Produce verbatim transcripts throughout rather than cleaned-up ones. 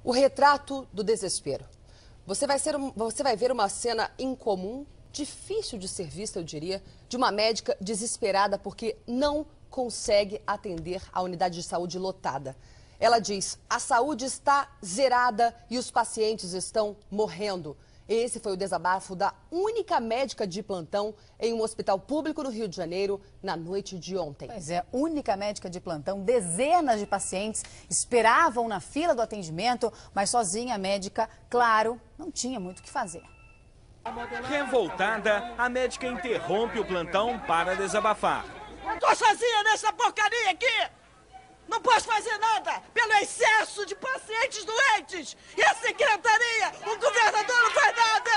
O retrato do desespero. Você vai, ser um, você vai ver uma cena incomum, difícil de ser vista, eu diria, de uma médica desesperada porque não consegue atender a unidade de saúde lotada. Ela diz: a saúde está zerada e os pacientes estão morrendo. Esse foi o desabafo da única médica de plantão em um hospital público no Rio de Janeiro na noite de ontem. Pois é, única médica de plantão, dezenas de pacientes esperavam na fila do atendimento, mas sozinha a médica, claro, não tinha muito o que fazer. Revoltada, a médica interrompe o plantão para desabafar. Eu tô sozinha nessa porcaria aqui! Não posso fazer nada pelo excesso de pacientes doentes! E a secretaria, o governador não faz nada!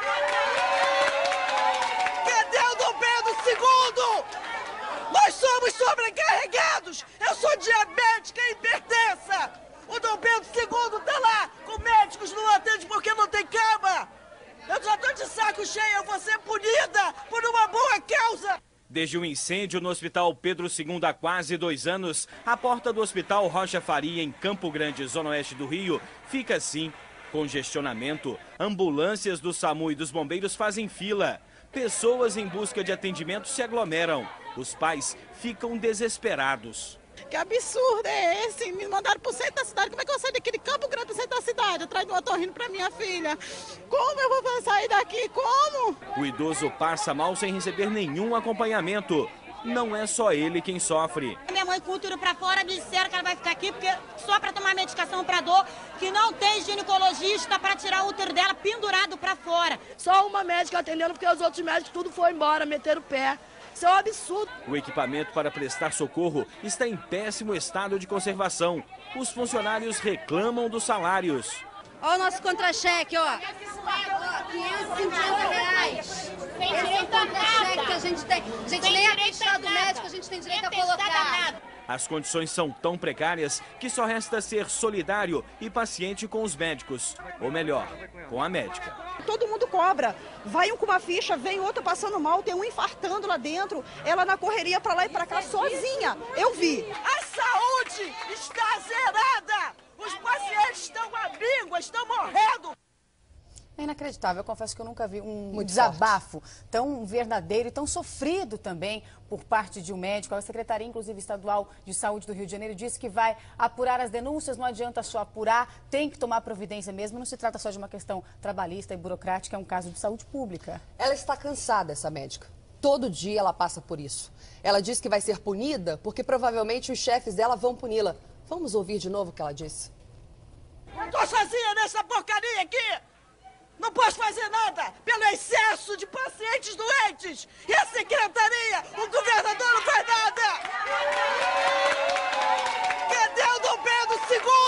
Cadê o Dom Pedro segundo? Nós somos sobrecarregados! Eu sou diabética e hipertensa! O Dom Pedro segundo tá lá com médicos não atende porque não tem cama! Eu já tô de saco cheio, eu vou ser punida por uma boa causa! Desde o incêndio no Hospital Pedro segundo há quase dois anos, a porta do Hospital Rocha Faria, em Campo Grande, zona oeste do Rio, fica assim. Congestionamento, ambulâncias do SAMU e dos bombeiros fazem fila. Pessoas em busca de atendimento se aglomeram. Os pais ficam desesperados. Que absurdo é esse? Me mandaram pro centro da cidade. Como é que eu saio daqui de Campo Grande pro centro da cidade? Atrás do otorrino pra minha filha. Como eu vou sair daqui? Como? O idoso passa mal sem receber nenhum acompanhamento. Não é só ele quem sofre. Minha mãe com o útero pra fora me disseram que ela vai ficar aqui porque só pra tomar medicação pra dor, que não tem ginecologista pra tirar o útero dela pendurado pra fora. Só uma médica atendendo porque os outros médicos tudo foi embora, meteram o pé. Isso é um absurdo. O equipamento para prestar socorro está em péssimo estado de conservação. Os funcionários reclamam dos salários. Olha o nosso contra-cheque, ó. quinhentos e cinquenta reais. Esse é o contra-cheque que a gente tem. A gente nem atestado médico, a gente tem direito a colocar. As condições são tão precárias que só resta ser solidário e paciente com os médicos. Ou melhor, com a médica. Todo mundo cobra. Vai um com uma ficha, vem outro passando mal, tem um infartando lá dentro. Ela na correria pra lá e pra cá sozinha. Eu vi. A saúde está zerada. Os pacientes estão à míngua, estão morrendo. É inacreditável, eu confesso que eu nunca vi um Muito desabafo forte, tão verdadeiro e tão sofrido também por parte de um médico. A Secretaria, inclusive, Estadual de Saúde do Rio de Janeiro disse que vai apurar as denúncias, não adianta só apurar, tem que tomar providência mesmo, não se trata só de uma questão trabalhista e burocrática, é um caso de saúde pública. Ela está cansada, essa médica. Todo dia ela passa por isso. Ela diz que vai ser punida porque provavelmente os chefes dela vão puni-la. Vamos ouvir de novo o que ela disse. Eu tô sozinha nessa porcaria aqui! Não posso fazer nada pelo excesso de pacientes doentes! E a secretaria, o governador não faz nada! Cadê o Dom Pedro segundo?